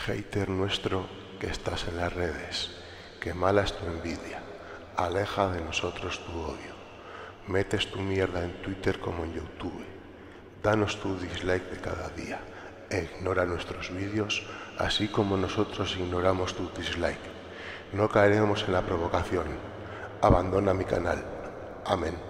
Hater nuestro que estás en las redes, que mala es tu envidia, aleja de nosotros tu odio. Metes tu mierda en Twitter como en YouTube. Danos tu dislike de cada día e ignora nuestros vídeos, así como nosotros ignoramos tu dislike. No caeremos en la provocación. Abandona mi canal. Amén.